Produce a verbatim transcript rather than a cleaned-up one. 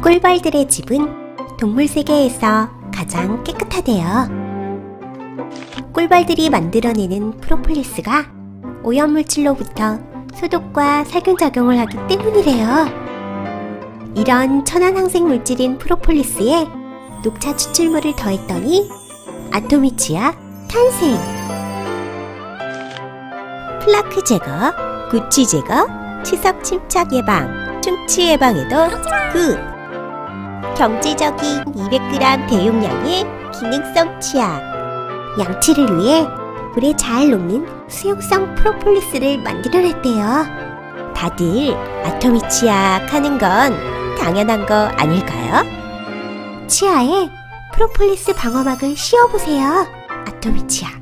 꿀벌들의 집은 동물 세계에서 가장 깨끗하대요. 꿀벌들이 만들어내는 프로폴리스가 오염물질로부터 소독과 살균작용을 하기 때문이래요. 이런 천연 항생물질인 프로폴리스에 녹차 추출물을 더했더니 아토미치아 탄생! 플라크 제거, 구취 제거, 치석 침착 예방, 충치 예방에도 굿! 경제적인 이백 그램 대용량의 기능성 치약, 양치를 위해 물에 잘 녹는 수용성 프로폴리스를 만들어냈대요. 다들 아토미 치약 하는 건 당연한 거 아닐까요? 치아에 프로폴리스 방어막을 씌워보세요. 아토미 치약.